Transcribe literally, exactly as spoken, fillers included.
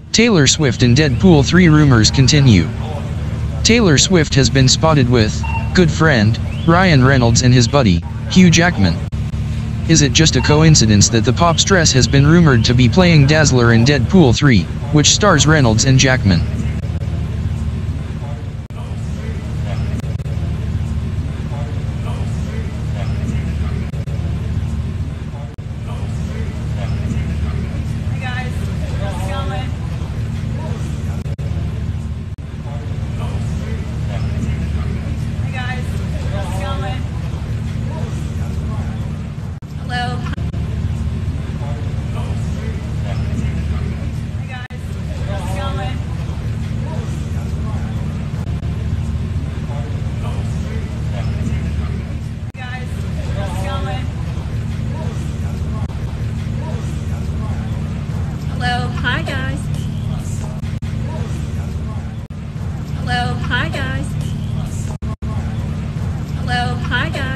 Taylor Swift and Deadpool three rumors continue. Taylor Swift has been spotted with good friend Ryan Reynolds and his buddy Hugh Jackman. Is it just a coincidence that the pop stress has been rumored to be playing Dazzler in Deadpool three, which stars Reynolds and Jackman? Hello, hi guys. Hello, hi guys. Hello, hi guys.